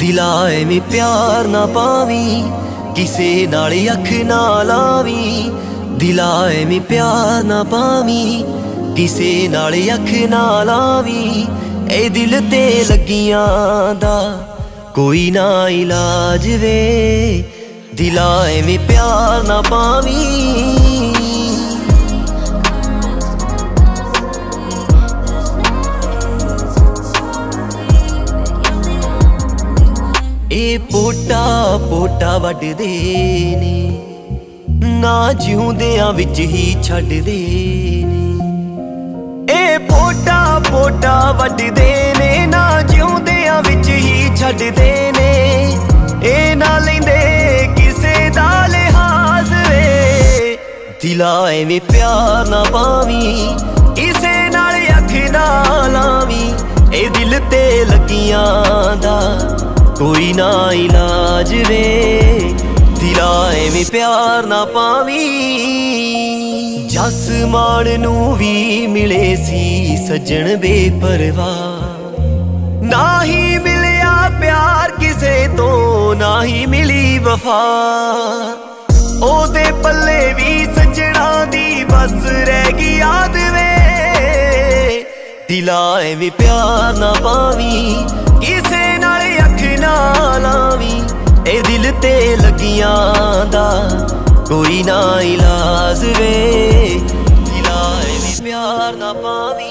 दिला एवें प्यार ना पावी, किसे नाल अख ना लावी। दिला एवें प्यार ना पावी, किसे नाल अख ना लावी। ए दिल ते लगियां दा कोई ना इलाज वे। दिला एवें प्यार ना पावी। ए पोटा पोटा वड्डदे ने, ना जिउंदियां विच ही छड्डदे ने। ए पोटा पोटा वड्डदे ने, ना जिउंदियां विच ही छड्डदे ने। ए ना लैंदे किसे दा लिहाज वे। दिला एवें प्यार ना पावी, किसे नाल अख ना लावी। ए दिल ते लगियां दा कोई ना इलाज वे। दिला एवें प्यार ना पावी। जस मान नू भी मिले सी सज्जन बेपरवाह, ना ही मिलिया प्यार किसे तो, ना ही मिली वफा। ओदे पल्ले भी सज्जणा दी बस रह गई याद वे। दिला एवें प्यार ना पावी, किसे नाल अख ना लावी। ए दिल ते लगियां दा कोई ना इलाज वे। दिला एवें प्यार ना पावी।